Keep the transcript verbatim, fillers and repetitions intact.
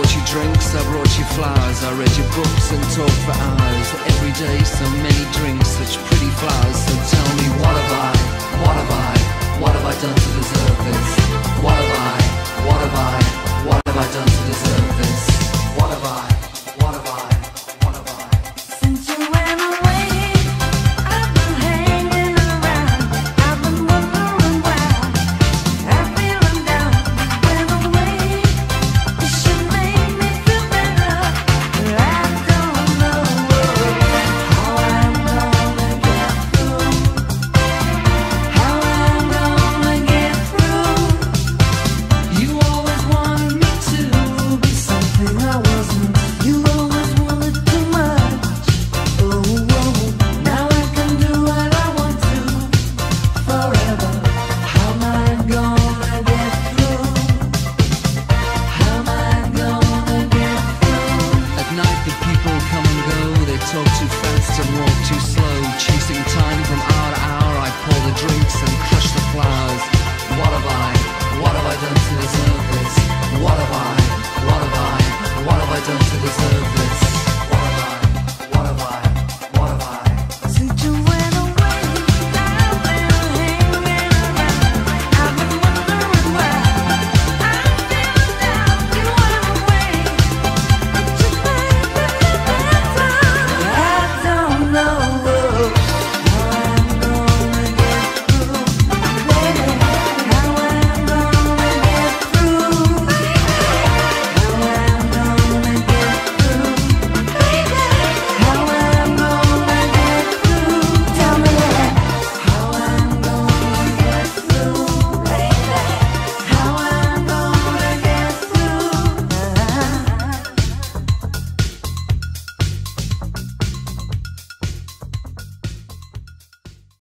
brought you drinks, I brought you flowers, I read your books and talked for hours. Every day so many drinks, such pretty flowers. So tell me, what have I, what have I, what have I done to deserve this? What have I, what have I, what have I done to deserve this?